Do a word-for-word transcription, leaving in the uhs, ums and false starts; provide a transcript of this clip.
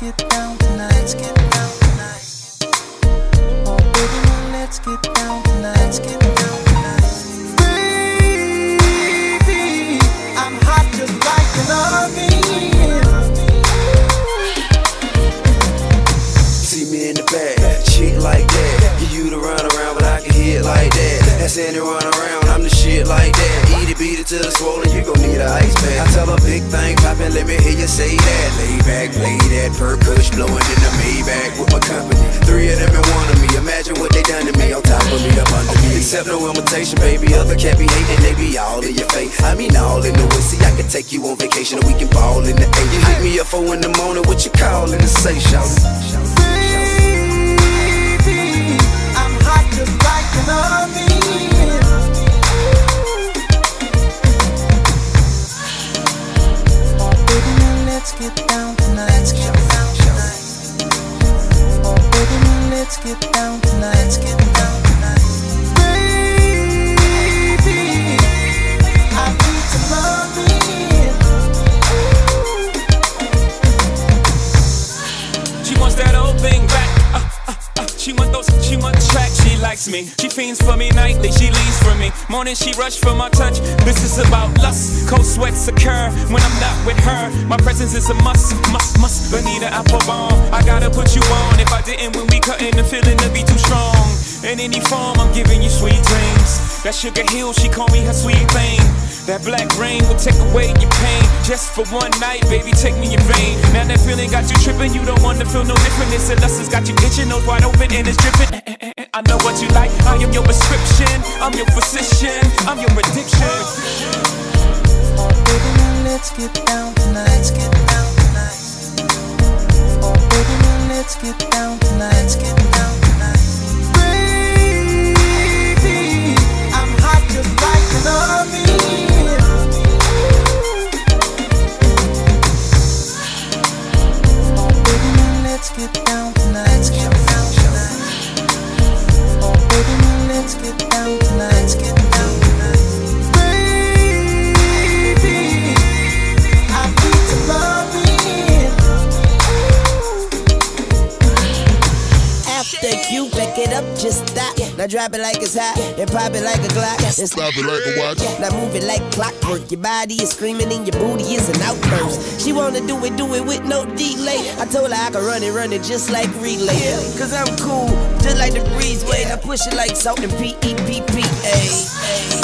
get down tonight. Let's get down tonight. Oh baby, now let's get down tonight. Let's get down tonight. Baby, I'm hot just like an oven. See me in the bag, shit like that. Give you the run around, but I can hit like that. That's any run around, I'm the shit like that. Eat it, beat it till it's swollen, you gon' need an ice pack. I tell a big thing poppin', let me hear you say that. Lay back, play that, per push, blowin' in the Maybach with my company. Three of them and one of me, imagine what they done to me. On top of me, up under me. Accept no invitation, baby, other can't be hating, they be all in your face. I mean all in the way, see I can take you on vacation and we can ball in the eight. You hit me up four in the morning, what you callin' to say, shout? Baby, I'm hot just like an oven. Let's get down tonight. Let's get down tonight. Oh baby, now let's get down tonight. Let's get down tonight. Baby, I need to love it. She wants that old thing back. Uh, uh, uh. She want those, she want the track. She likes me. She fiends for me nightly. She leaves for me. Morning she rush for my touch. This is about lust. Cold sweats occur when I'm not with her. My presence is a must, must, must. Bonita apple bomb. I gotta put you on. If I didn't, when we cuttin', the feeling to be too strong. In any form, I'm giving you sweet dreams. That Sugar Hill, she call me her sweet thing. That black rain will take away your pain. Just for one night, baby, take me in vain. Now that feeling got you tripping, you don't want to feel no different. This lust's got you itching, nose wide open and it's dripping. I know what you like, I am your prescription. I'm your physician, I'm your addiction. Oh baby, now let's get down tonight. Let's get down tonight. Oh baby, now let's get down tonight. Let's get down tonight. Baby, I'm hot just like an oven. Let's get down tonight. Let's get down tonight. Oh baby, now let's get down tonight. Let's get down tonight. Baby, I need to love it. After you back it up, just stop. Now drop it like it's hot and pop it like a Glock. And Stop it like a watch. now move it like clockwork. Your body is screaming and your booty is an outburst. She wanna do it, do it with no delay. I told her I could run it, run it just like relay. Cause I'm cool, just like the breezeway. Now push it like salt and P E P P A.